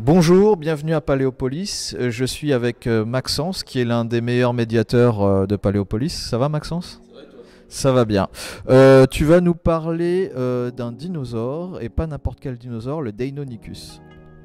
Bonjour, bienvenue à Paléopolis. Je suis avec Maxence, qui est l'un des meilleurs médiateurs de Paléopolis. Ça va, Maxence? Ça va et toi? Ça va bien. Tu vas nous parler d'un dinosaure, et pas n'importe quel dinosaure, le Deinonychus.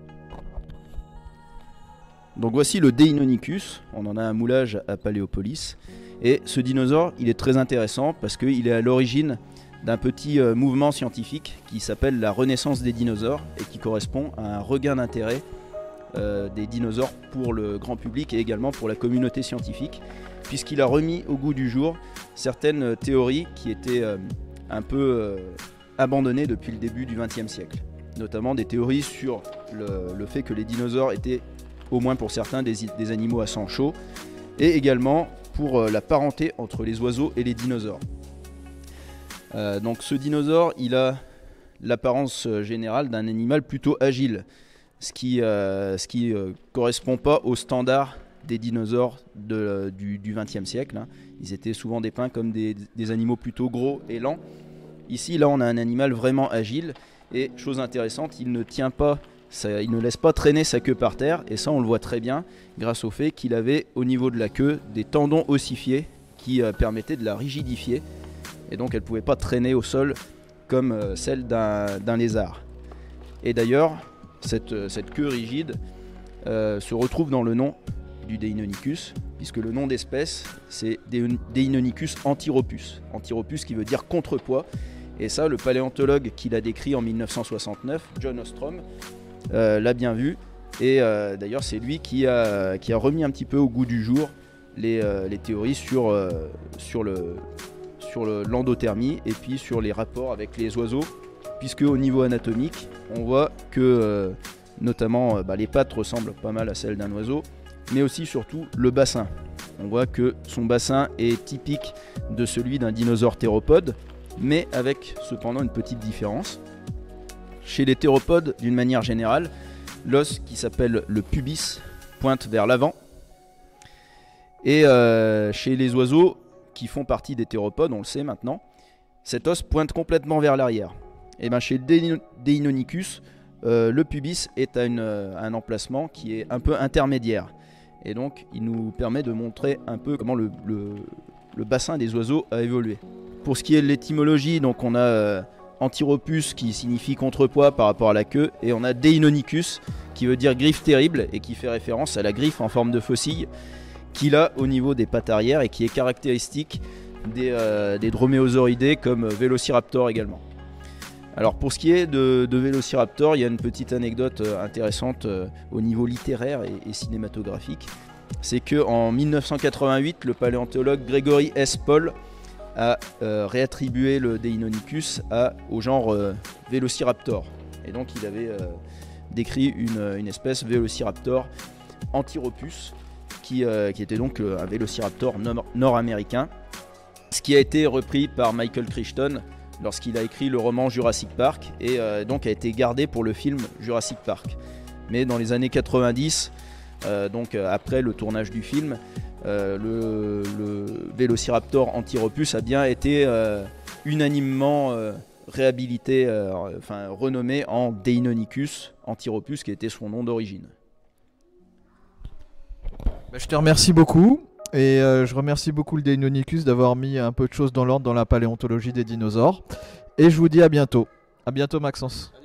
Donc voici le Deinonychus, on en a un moulage à Paléopolis. Et ce dinosaure, il est très intéressant parce qu'il est à l'origine d'un petit mouvement scientifique qui s'appelle la Renaissance des dinosaures et qui correspond à un regain d'intérêt des dinosaures pour le grand public et également pour la communauté scientifique, puisqu'il a remis au goût du jour certaines théories qui étaient un peu abandonnées depuis le début du XXe siècle. Notamment des théories sur le fait que les dinosaures étaient, au moins pour certains, des animaux à sang chaud, et également pour la parenté entre les oiseaux et les dinosaures. Donc ce dinosaure, il a l'apparence générale d'un animal plutôt agile, ce qui correspond pas aux standards des dinosaures du XXe siècle. Ils étaient souvent dépeints comme des animaux plutôt gros et lents. Ici, là, on a un animal vraiment agile et, chose intéressante, il ne laisse pas traîner sa queue par terre, et ça on le voit très bien grâce au fait qu'il avait au niveau de la queue des tendons ossifiés qui permettaient de la rigidifier, et donc elle ne pouvait pas traîner au sol comme celle d'un lézard. Et d'ailleurs, cette queue rigide se retrouve dans le nom du Deinonychus, puisque le nom d'espèce c'est Deinonychus antiropus. Antiropus qui veut dire contrepoids, et ça le paléontologue qui l'a décrit en 1969, John Ostrom, l'a bien vu, et d'ailleurs c'est lui qui a remis un petit peu au goût du jour les théories sur l'endothermie et puis sur les rapports avec les oiseaux, puisque au niveau anatomique on voit que notamment les pattes ressemblent pas mal à celles d'un oiseau, mais aussi surtout le bassin. On voit que son bassin est typique de celui d'un dinosaure théropode, mais avec cependant une petite différence. Chez les théropodes, d'une manière générale, l'os qui s'appelle le pubis pointe vers l'avant. Et chez les oiseaux qui font partie des théropodes, on le sait maintenant, cet os pointe complètement vers l'arrière. Et bien chez le Deinonychus, le pubis est à un emplacement qui est un peu intermédiaire. Et donc il nous permet de montrer un peu comment le bassin des oiseaux a évolué. Pour ce qui est de l'étymologie, donc on a Antiropus qui signifie contrepoids par rapport à la queue, et on a Deinonychus qui veut dire griffe terrible et qui fait référence à la griffe en forme de faucille qu'il a au niveau des pattes arrière et qui est caractéristique des droméosauridés comme Vélociraptor également. Alors pour ce qui est de Vélociraptor, il y a une petite anecdote intéressante au niveau littéraire et cinématographique. C'est qu'en 1988, le paléontologue Gregory S. Paul a réattribué le Deinonychus au genre Vélociraptor. Et donc il avait décrit une espèce Vélociraptor antiropus qui était donc un Vélociraptor nord-américain, ce qui a été repris par Michael Crichton lorsqu'il a écrit le roman Jurassic Park, et donc a été gardé pour le film Jurassic Park. Mais dans les années 90, donc après le tournage du film, le Vélociraptor antiropus a bien été unanimement réhabilité, renommé en Deinonychus antiropus, qui était son nom d'origine. Je te remercie beaucoup, et je remercie beaucoup le Deinonychus d'avoir mis un peu de choses dans l'ordre dans la paléontologie des dinosaures. Et je vous dis à bientôt. À bientôt, Maxence.